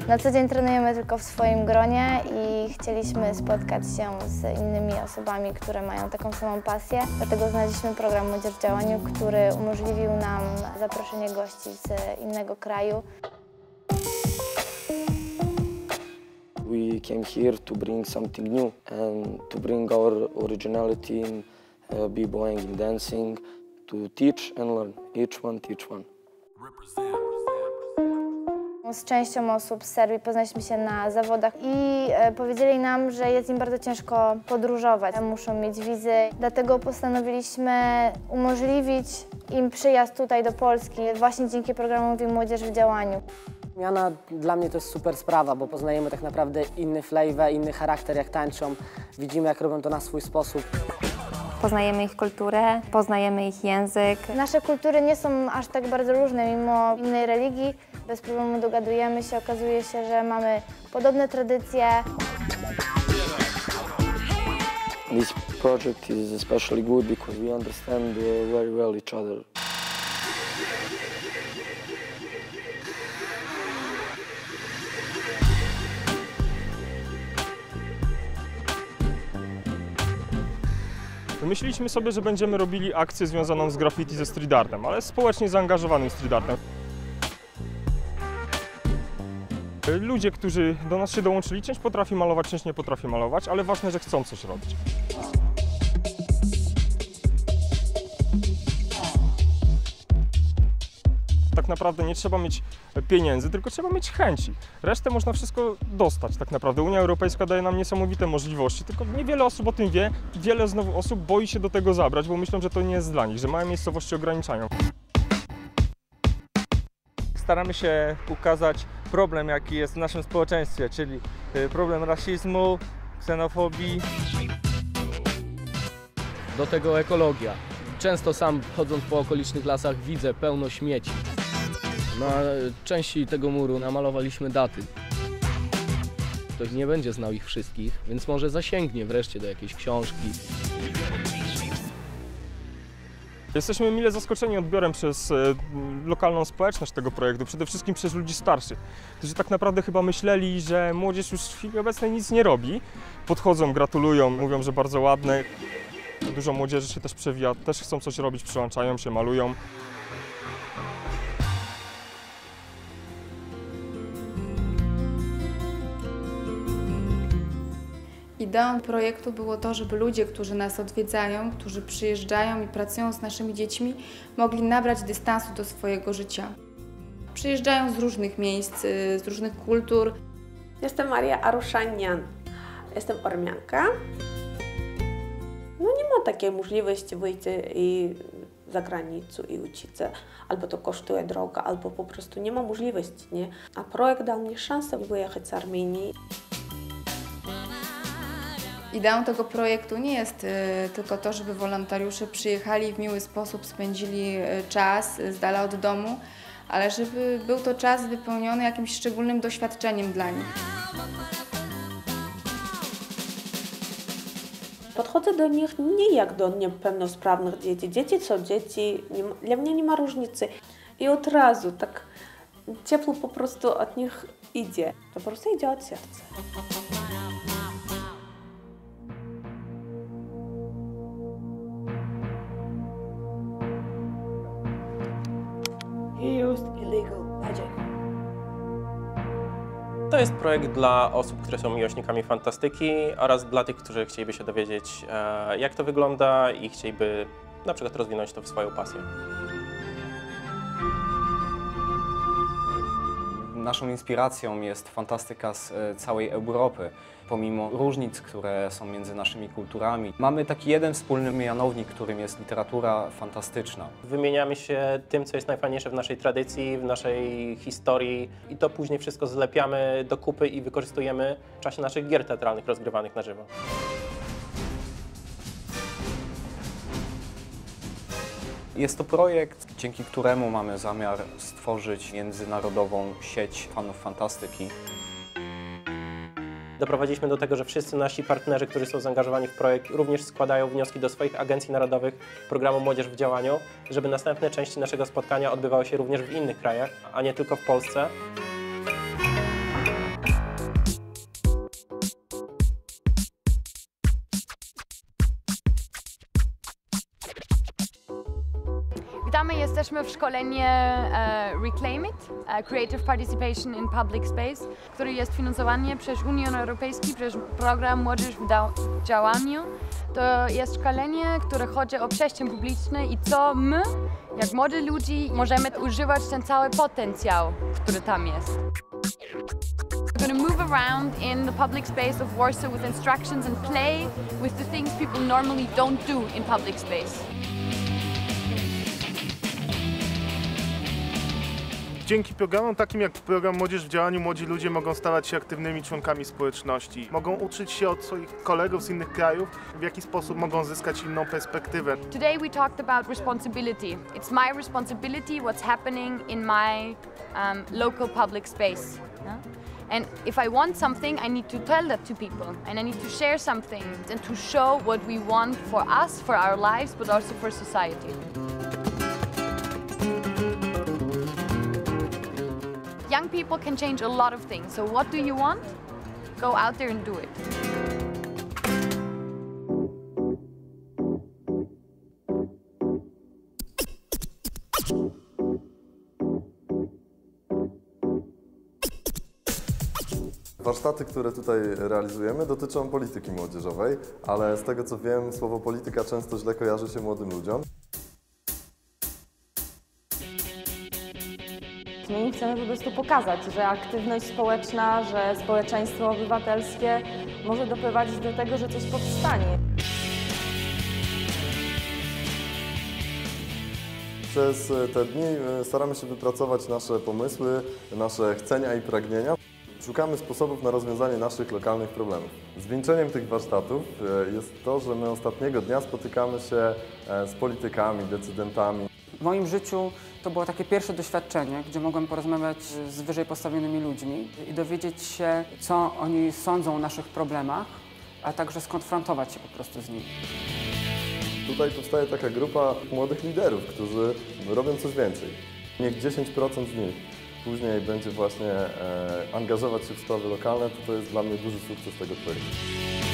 Na co dzień trenujemy tylko w swoim gronie i chcieliśmy spotkać się z innymi osobami, które mają taką samą pasję. Dlatego znaleźliśmy program Młodzież w działaniu, który umożliwił nam zaproszenie gości z innego kraju. We came here to bring something new and to bring our originality in b-boying and dancing, to teach and learn. Each one teach one. Z częścią osób z Serbii poznaliśmy się na zawodach i powiedzieli nam, że jest im bardzo ciężko podróżować. Muszą mieć wizy, dlatego postanowiliśmy umożliwić im przyjazd tutaj do Polski właśnie dzięki programowi Młodzież w działaniu. Zmiana dla mnie to jest super sprawa, bo poznajemy tak naprawdę inny flavor, inny charakter, jak tańczą. Widzimy, jak robią to na swój sposób. Poznajemy ich kulturę, poznajemy ich język. Nasze kultury nie są aż tak bardzo różne, mimo innej religii. Bez problemu dogadujemy się, okazuje się, że mamy podobne tradycje. This project is especially good because we understand very well each other. Wymyśliliśmy sobie, że będziemy robili akcję związaną z graffiti ze street artem, ale społecznie zaangażowanym street artem. Ludzie, którzy do nas się dołączyli, część potrafi malować, część nie potrafi malować, ale ważne, że chcą coś robić. Tak naprawdę nie trzeba mieć pieniędzy, tylko trzeba mieć chęci. Resztę można wszystko dostać tak naprawdę. Unia Europejska daje nam niesamowite możliwości, tylko niewiele osób o tym wie. Wiele znowu osób boi się do tego zabrać, bo myślą, że to nie jest dla nich, że małe miejscowości ograniczają. Staramy się ukazać problem, jaki jest w naszym społeczeństwie, czyli problem rasizmu, ksenofobii. Do tego ekologia. Często sam chodząc po okolicznych lasach widzę pełno śmieci. Na części tego muru namalowaliśmy daty. Ktoś nie będzie znał ich wszystkich, więc może zasięgnie wreszcie do jakiejś książki. Jesteśmy mile zaskoczeni odbiorem przez lokalną społeczność tego projektu, przede wszystkim przez ludzi starszych, którzy tak naprawdę chyba myśleli, że młodzież już w chwili obecnej nic nie robi. Podchodzą, gratulują, mówią, że bardzo ładne. Dużo młodzieży się też przewija, też chcą coś robić, przyłączają się, malują. Ideą projektu było to, żeby ludzie, którzy nas odwiedzają, którzy przyjeżdżają i pracują z naszymi dziećmi, mogli nabrać dystansu do swojego życia. Przyjeżdżają z różnych miejsc, z różnych kultur. Jestem Maria Aruszanian. Jestem Ormianka. No nie ma takiej możliwości wyjść za granicę i uczyć się. Albo to kosztuje drogo, albo po prostu nie ma możliwości, nie? A projekt dał mi szansę wyjechać z Armenii. Ideą tego projektu nie jest tylko to, żeby wolontariusze przyjechali i w miły sposób spędzili czas z dala od domu, ale żeby był to czas wypełniony jakimś szczególnym doświadczeniem dla nich. Podchodzę do nich nie jak do niepełnosprawnych dzieci. Dzieci są dzieci, dla mnie nie ma różnicy. I od razu tak ciepło po prostu od nich idzie. To po prostu idzie od serca. To jest projekt dla osób, które są miłośnikami fantastyki oraz dla tych, którzy chcieliby się dowiedzieć, jak to wygląda i chcieliby na przykład rozwinąć to w swoją pasję. Naszą inspiracją jest fantastyka z całej Europy, pomimo różnic, które są między naszymi kulturami. Mamy taki jeden wspólny mianownik, którym jest literatura fantastyczna. Wymieniamy się tym, co jest najfajniejsze w naszej tradycji, w naszej historii i to później wszystko zlepiamy do kupy i wykorzystujemy w czasie naszych gier teatralnych rozgrywanych na żywo. Jest to projekt, dzięki któremu mamy zamiar stworzyć międzynarodową sieć fanów fantastyki. Doprowadziliśmy do tego, że wszyscy nasi partnerzy, którzy są zaangażowani w projekt, również składają wnioski do swoich agencji narodowych programu Młodzież w działaniu, żeby następne części naszego spotkania odbywały się również w innych krajach, a nie tylko w Polsce. My jesteśmy w szkoleniu Reclaim It, Creative Participation in Public Space, który jest finansowany przez Unię Europejską, przez program Młodzież w działaniu. To jest szkolenie, które chodzi o przestrzeń publiczną i co my, jak młodzi ludzie, możemy używać ten cały potencjał, który tam jest. We're going to move around in the public space of Warsaw with instructions and play with the things people normally don't do in public space. Dzięki programom takim jak program Młodzież w działaniu młodzi ludzie mogą stawać się aktywnymi członkami społeczności. Mogą uczyć się od swoich kolegów z innych krajów, w jaki sposób mogą zyskać inną perspektywę. Today we talked about responsibility. It's my responsibility what's happening in my local public space. And if I want something, I need to tell that to people and I need to share something and to show what we want for us, for our lives, but also for society. Young people can change a lot of things, so what do you want? Go out there and do it. Warsztaty, które tutaj realizujemy, dotyczą polityki młodzieżowej, ale z tego co wiem, słowo polityka często źle kojarzy się młodym ludziom. My chcemy po prostu pokazać, że aktywność społeczna, że społeczeństwo obywatelskie może doprowadzić do tego, że coś powstanie. Przez te dni staramy się wypracować nasze pomysły, nasze chcenia i pragnienia. Szukamy sposobów na rozwiązanie naszych lokalnych problemów. Zwieńczeniem tych warsztatów jest to, że my ostatniego dnia spotykamy się z politykami, decydentami. W moim życiu to było takie pierwsze doświadczenie, gdzie mogłem porozmawiać z wyżej postawionymi ludźmi i dowiedzieć się, co oni sądzą o naszych problemach, a także skonfrontować się po prostu z nimi. Tutaj powstaje taka grupa młodych liderów, którzy robią coś więcej. Niech 10% z nich później będzie właśnie angażować się w sprawy lokalne, to jest dla mnie duży sukces tego projektu.